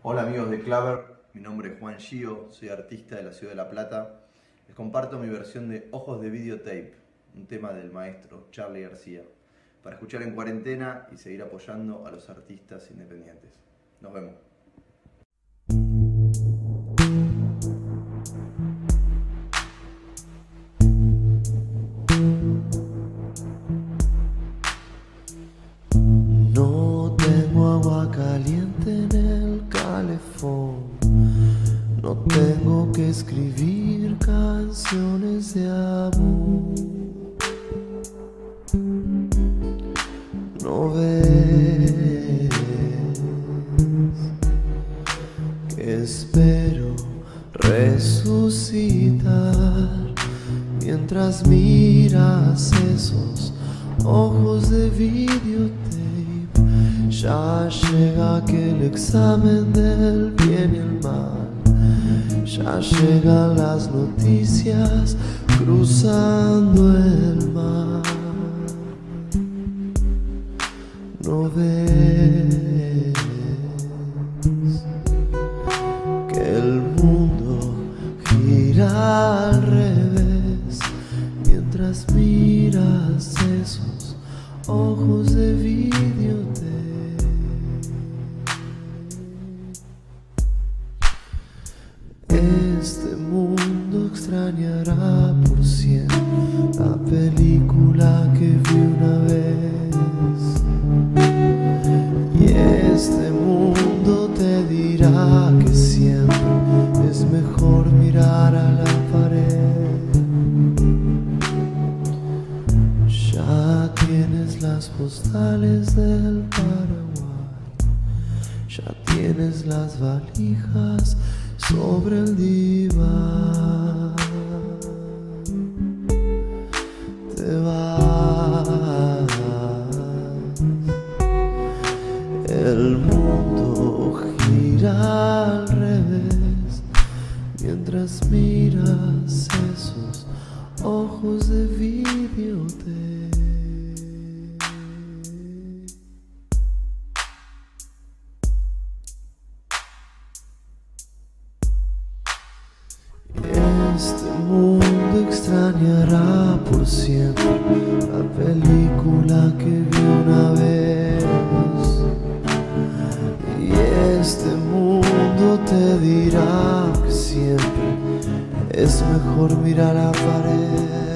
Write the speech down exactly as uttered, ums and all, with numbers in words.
Hola amigos de Claver, mi nombre es Juan Gio, soy artista de la ciudad de La Plata. Les comparto mi versión de Ojos de Videotape, un tema del maestro Charly García, para escuchar en cuarentena y seguir apoyando a los artistas independientes. Nos vemos. No tengo agua caliente en el calefón, no tengo que escribir canciones de amor. No ves que espero resucitar mientras miras esos ojos de videotape. Ya llega aquel examen del bien y el mal, ya llegan las noticias cruzando el mar. No ves que el mundo gira al revés mientras miras esos ojos de videotape. Este mundo extrañará por siempre la película que vi una vez, y este mundo te dirá que siempre es mejor mirar a la pared. Ya tienes las postales del Paraguay, ya tienes las valijas sobre el diván. Te vas, el mundo gira al revés mientras miras esos ojos de videotape. Este mundo extrañará por siempre la película que vi una vez, y este mundo te dirá que siempre es mejor mirar a la pared.